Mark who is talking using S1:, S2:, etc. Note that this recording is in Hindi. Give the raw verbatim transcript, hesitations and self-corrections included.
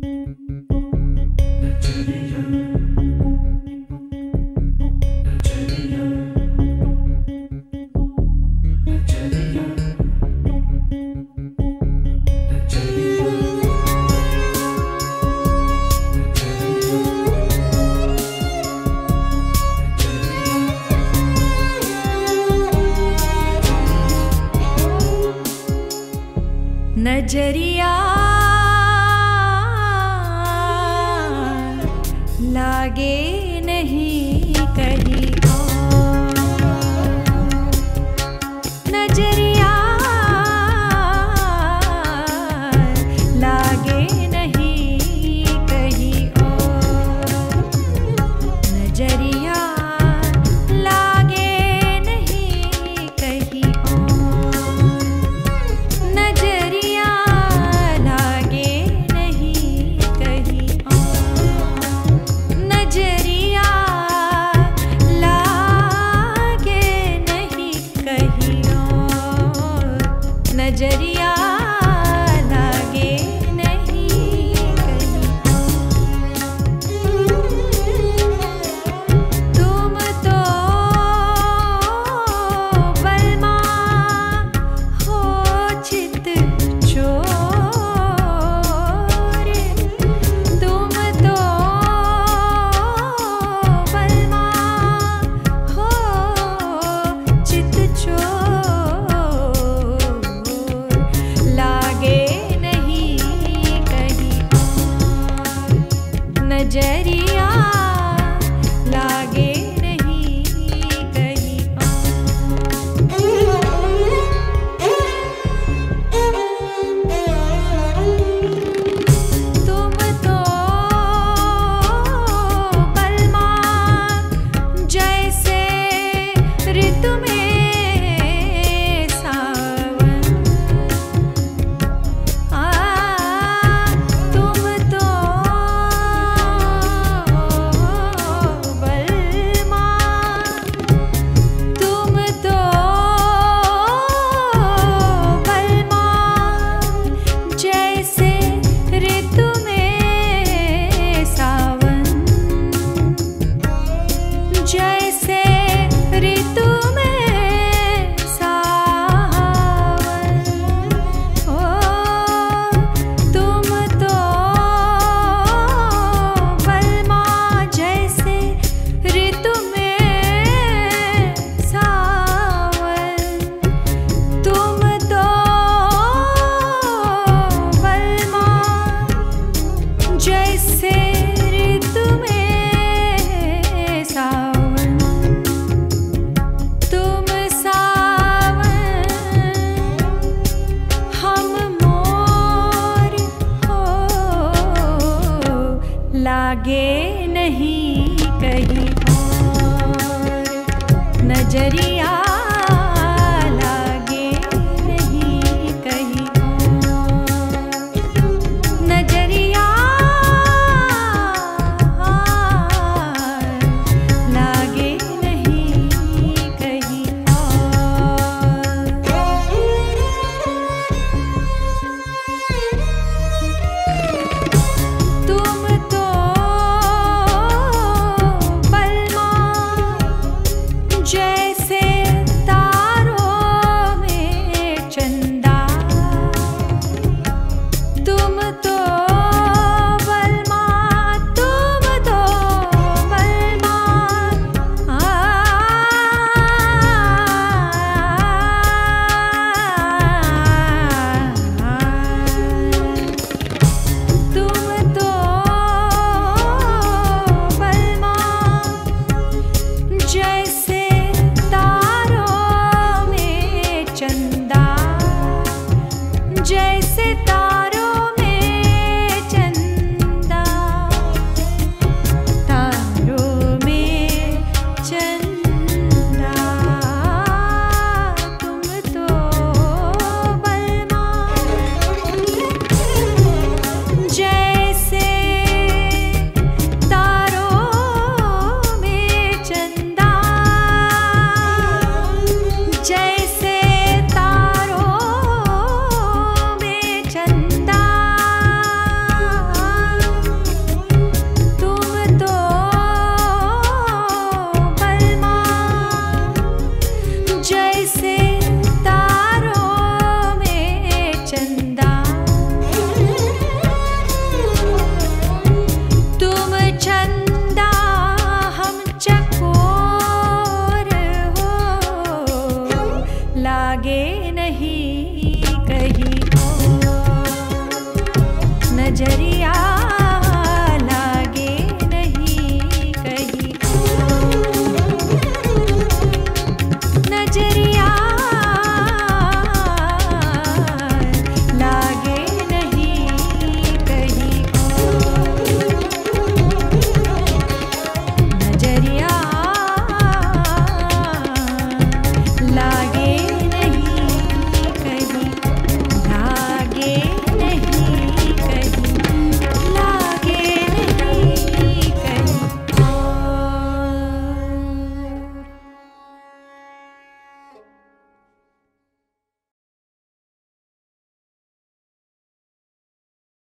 S1: नजरिया लागे नहीं कहीं और, नजरिया लागे नहीं कहीं और, नजरिया लागे नहीं कहीं और, नजरिया लागे नहीं कहीं और, नजरिया लागे नहीं कहीं और, नजरिया लागे नहीं कहीं और। तुम तो बलमा हो चित चोर, तुम तो बलमा हो चित चोर, लागे नहीं कहीं और, नजरिया लागे नहीं कहीं और। तुम तो बलमा जैसे ऋतु में सावन, आ तुम तो बलमा, तुम तो बलमा जैसे ऋतु में सावन, जैसे ऋतु में सावन, ओ तुम तो बलमा जैसे ऋतु में सावन, तुम तो बलमा जैसे ऋतु में सावन, तुम सावन हम मोर हो, लागे नहीं कहीं और, नजरिया लागे नहीं कहीं और, नजरिया लागे नहीं कहीं और। तुम तो बलमा जैसे नजरिया